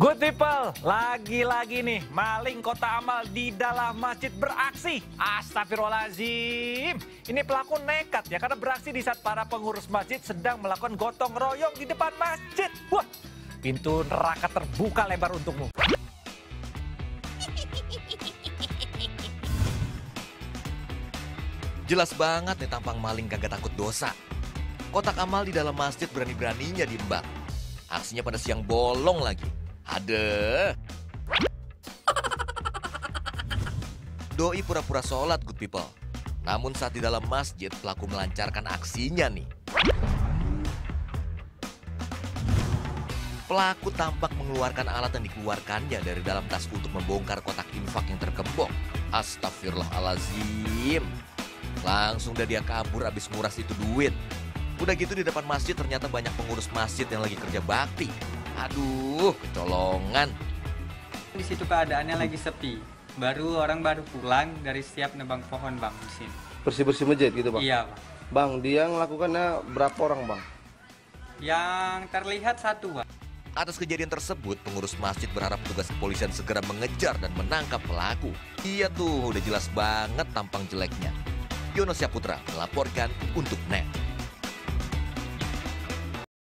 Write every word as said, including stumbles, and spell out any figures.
Good people, lagi-lagi nih maling Kota Amal di dalam masjid beraksi. Astagfirullahaladzim. Ini pelaku nekat ya karena beraksi di saat para pengurus masjid sedang melakukan gotong royong di depan masjid. Wah, pintu neraka terbuka lebar untukmu. Jelas banget nih tampang maling kagak takut dosa. Kotak amal di dalam masjid berani-beraninya diembak. Aksinya pada siang bolong lagi. Ada. Doi pura-pura sholat, good people. Namun saat di dalam masjid, pelaku melancarkan aksinya nih. Pelaku tampak mengeluarkan alat yang dikeluarkannya dari dalam tas untuk membongkar kotak infak yang tergembok. Astagfirullahaladzim. Langsung dah dia kabur abis nguras itu duit. Udah gitu di depan masjid ternyata banyak pengurus masjid yang lagi kerja bakti. Aduh, kecolongan. Di situ keadaannya lagi sepi. Baru orang baru pulang dari setiap nebang pohon, Bang, di sini. Bersih-bersih masjid gitu, Bang? Iya, Bang. Bang, dia melakukannya berapa orang, Bang? Yang terlihat satu, Bang. Atas kejadian tersebut, pengurus masjid berharap petugas kepolisian segera mengejar dan menangkap pelaku. Iya tuh, udah jelas banget tampang jeleknya. Yono Syaputra melaporkan untuk N E T.